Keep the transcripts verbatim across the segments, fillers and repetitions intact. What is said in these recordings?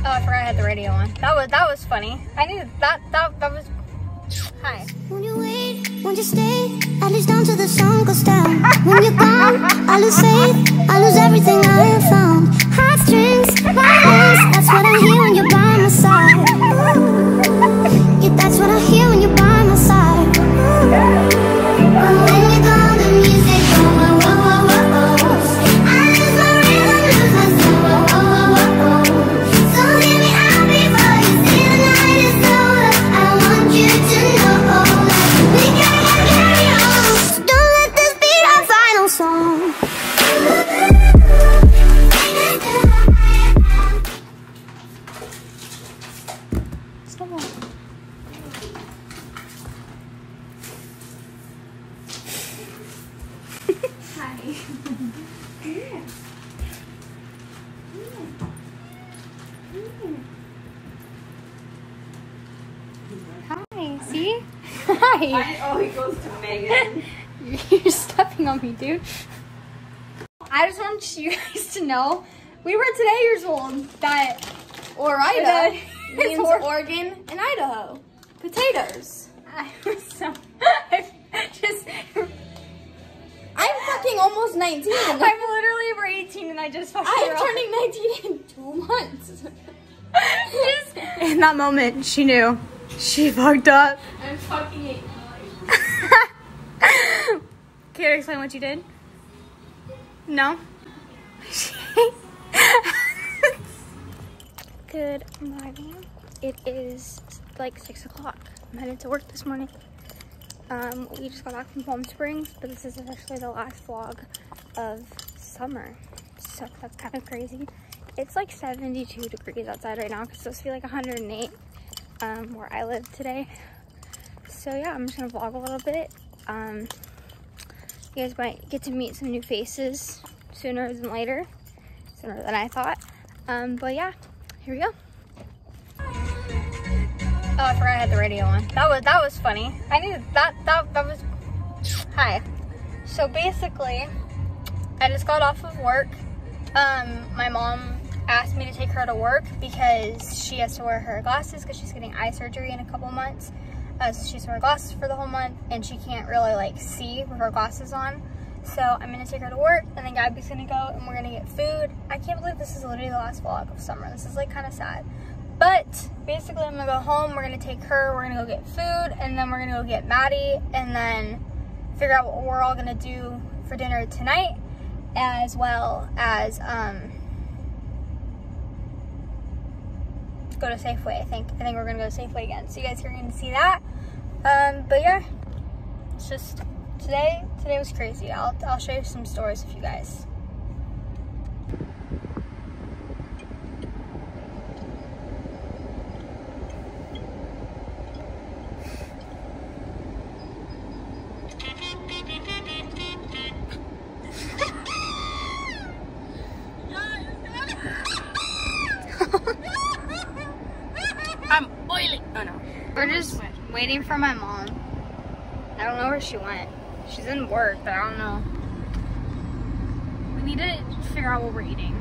Oh, I forgot I had the radio on. That was that was funny. I needed that. That that was. Hi. Won't you wait? Won't you stay? At least until the sun goes down. When you're gone, I lose faith. I lose everything I have found. Heartstrings, violence. That's what I hear when you're by my side. Yeah, that's what I hear when you're by my side. And when you're gone, the music goes. Whoa, whoa, whoa, whoa. I lose my rhythm, lose my soul. Whoa, whoa, whoa, whoa. So hear me out before you say the night is over. I want you to know that we gotta carry on. So don't let this be our final song. Hi, see? Hi. Oh, he goes to Megan. You're stepping on me, dude. I just want you guys to know, we were today years old that Orida means or Oregon and Idaho. Potatoes. I was so, I just, I'm fucking almost nineteen. I'm literally over eighteen and I just fucking I'm turning nineteen in two months. just, in that moment, she knew. She fucked up. I'm fucking eight. Can you explain what you did? No? Good morning. It is like six o'clock. I'm headed to work this morning. Um, we just got back from Palm Springs, but this is actually the last vlog of summer. So that's kind of crazy. It's like seventy-two degrees outside right now. It's supposed to be like one hundred eight um, where I live today. So yeah, I'm just gonna vlog a little bit. Um, you guys might get to meet some new faces sooner than later, sooner than I thought. Um, but yeah, here we go. Oh, I forgot I had the radio on. That was that was funny. I needed that. That that was. Hi. So basically, I just got off of work. Um, my mom asked me to take her to work because she has to wear her glasses because she's getting eye surgery in a couple months. Uh, so she's wearing glasses for the whole month and she can't really like see with her glasses on. So I'm gonna take her to work and then Gabby's gonna go and we're gonna get food. I can't believe this is literally the last vlog of summer. This is like kind of sad. But basically I'm gonna go home, we're gonna take her, we're gonna go get food, and then we're gonna go get Maddie and then figure out what we're all gonna do for dinner tonight, as well as um, go to Safeway. I think I think we're gonna go to Safeway again. So you guys are gonna see that. Um, but yeah, it's just today. Today was crazy. I'll I'll show you some stories with you guys. I'm boiling. Oh no. We're just waiting for my mom. I don't know where she went. She's in work, but I don't know. We need to figure out what we're eating.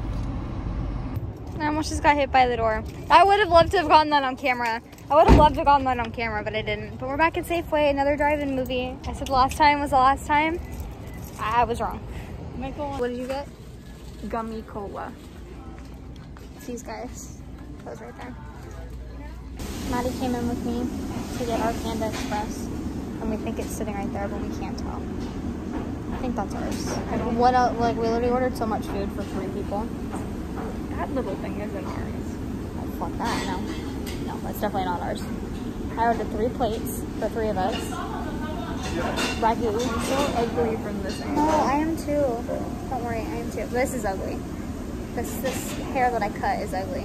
I almost just got hit by the door. I would have loved to have gotten that on camera. I would have loved to have gotten that on camera, but I didn't. But we're back at Safeway, another drive-in movie. I said the last time was the last time. I was wrong. Michael, What did you get? gummy cola. It's these guys. Those right there. Maddie came in with me to get our Panda Express, and we think it's sitting right there, but we can't tell. I think that's ours. I don't What else? Like, we literally ordered so much food for three people. That little thing isn't ours. Oh, fuck that, no. No, that's definitely not ours. I ordered three plates for three of us. Ragu. I'm so ugly from this angle. No, I am too. Don't worry, I am too. This is ugly. This this hair that I cut is ugly.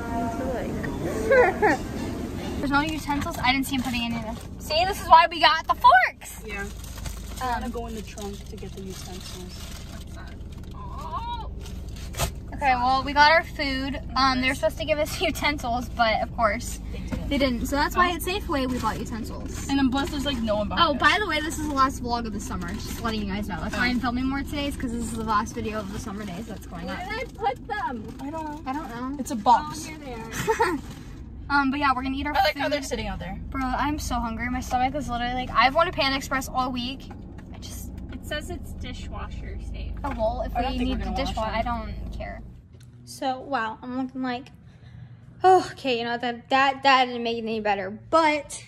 There's no utensils. I didn't see him putting any of them. See, this is why we got the forks. Yeah. I'm gonna go in the trunk to get the utensils. What's that? Oh. Okay, Okay, well, we got our food. Um, they were supposed to give us utensils, but of course they didn't. So that's why at Safeway we bought utensils. And then plus there's like no one behind Oh, us. by the way, this is the last vlog of the summer. Just letting you guys know. That's why I'm filming more today, because this is the last video of the summer days that's going up. Where did I put them? I don't know. I don't know. It's a box. Oh, here they are. um, but yeah, we're gonna eat our I like food. how they're sitting out there. Bro, I'm so hungry. My stomach is literally like, I've wanted Panda Express all week. I just, It says it's dishwasher safe. oh well, if I don't we think need we're to gonna wash dishwash, them. I don't care. So, wow, I'm looking like, oh, okay, you know, that, that, that didn't make it any better. But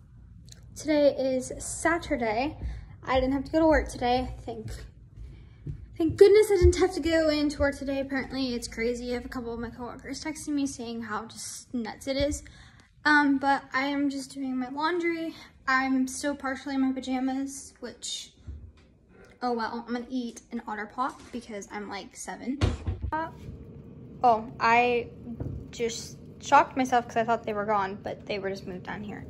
today is Saturday. I didn't have to go to work today. Thank, thank goodness I didn't have to go into work today. Apparently, it's crazy. I have a couple of my coworkers texting me saying how just nuts it is. Um, but I am just doing my laundry. I'm still partially in my pajamas, which, oh well, I'm gonna eat an Otter Pop because I'm like seven. Uh, oh, I just shocked myself because I thought they were gone, but they were just moved down here.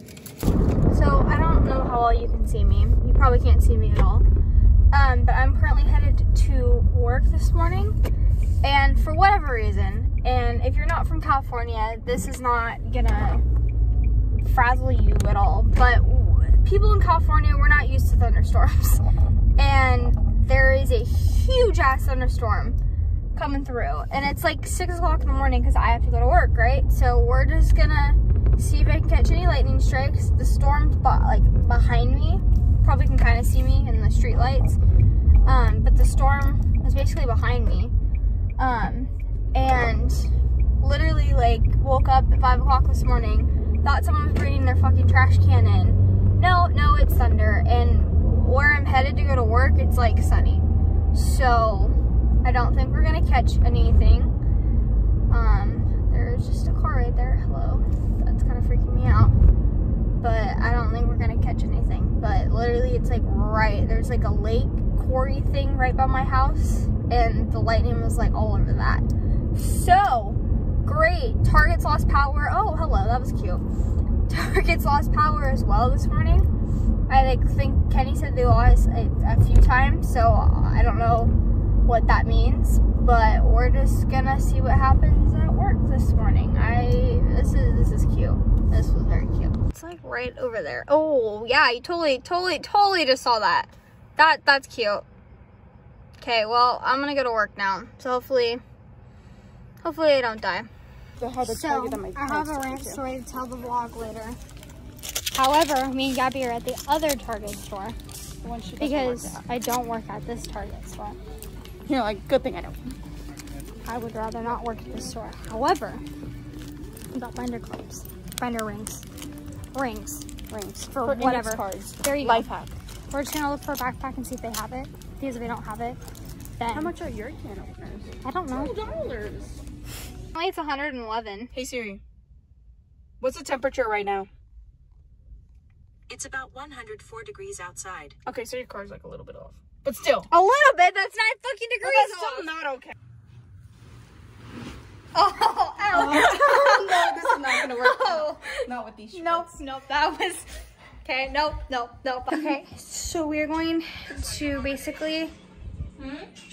So I don't know how well you can see me. You probably can't see me at all. Um, but I'm currently headed to work this morning, and for whatever reason, and if you're not from California, this is not gonna frazzle you at all, but people in California, we're not used to thunderstorms, and there is a huge ass thunderstorm coming through, and it's like six o'clock in the morning because I have to go to work, right? So we're just gonna see if I can catch any lightning strikes. The storm's like behind me, probably can kind of see me in the street lights, um, but the storm is basically behind me, um, and literally like woke up at five o'clock this morning, thought someone was bringing their fucking trash can in. No, no, it's thunder, and where I'm headed to go to work, it's like sunny, so I don't think we're gonna catch anything. Um, there's just a car right there. Hello. That's kind of freaking me out. But I don't think we're gonna catch anything. But literally, it's like right, there's like a lake quarry thing right by my house, and the lightning was like all over that. So great. Target's lost power. Oh, hello. That was cute. Target's lost power as well this morning. I like think Kenny said they lost a, a few times, so I don't know what that means, but we're just gonna see what happens at work this morning. I this is this is cute. This was very cute. It's like right over there. Oh yeah, you totally totally totally just saw that. That that's cute. Okay, well, I'm gonna go to work now, so hopefully hopefully I don't die. So I have a rant story to tell the vlog later. However, me and Gabby are at the other Target store because I don't work at this Target store. You know, like, good thing I don't. I would rather not work at this store. However, we got binder clubs, binder rings, rings, rings for, For whatever. index cards. There you Life go. hack. We're just gonna look for a backpack and see if they have it. Because if they don't have it, then How much are your can openers? I don't know. Two dollars. It's one hundred eleven. Hey Siri, what's the temperature right now? It's about one hundred four degrees outside. Okay, so your car's like a little bit off, but still. A little bit. That's nine fucking degrees But that's off. still not okay. Oh, ow. No, this is not gonna work. Oh. Not with these shorts. Nope, nope, that was, okay, nope, nope, nope. Okay, so we're going to basically, Hmm?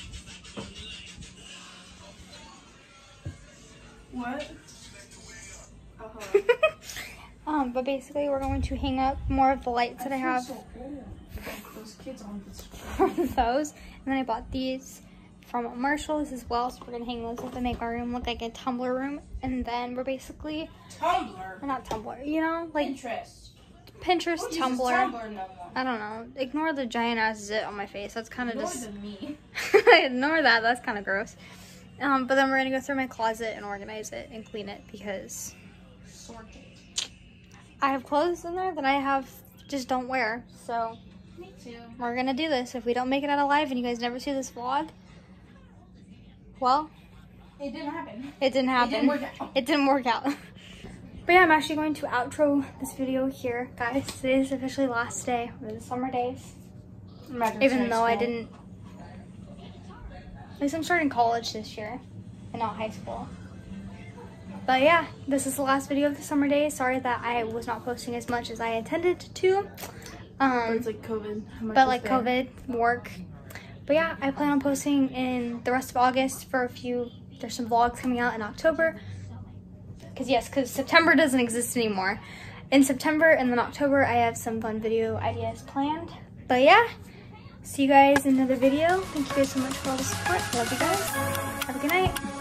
What? Uh-huh. um, but basically we're going to hang up more of the lights that I have So old. Those kids on this. from those. And then I bought these from Marshalls as well, so we're gonna hang those up and make our room look like a Tumblr room. And then we're basically, Tumblr. or not Tumblr, you know, like Pinterest. Pinterest, What uses Tumblr. Tumblr no more? I don't know. Ignore the giant ass zit on my face. That's kind of More just. than me. Ignore that. That's kind of gross. Um, but then we're gonna go through my closet and organize it and clean it because Sort it. I have clothes in there that I have just don't wear. So Me too. we're gonna do this. If we don't make it out alive and you guys never see this vlog, well, It didn't happen. it didn't happen. It didn't work out. It didn't work out. But yeah, I'm actually going to outro this video here, guys. Today is officially last day of the summer days. Imagine Even starting though I school. didn't. At least I'm starting college this year and not high school. But yeah, this is the last video of the summer days. Sorry that I was not posting as much as I intended to. But Um, it's like COVID. How much but is like there? COVID, work. But yeah, I plan on posting in the rest of August for a few there's some vlogs coming out in October. Cause yes, cause September doesn't exist anymore. In September and then October, I have some fun video ideas planned. But yeah, see you guys in another video. Thank you guys so much for all the support. Love you guys. Have a good night.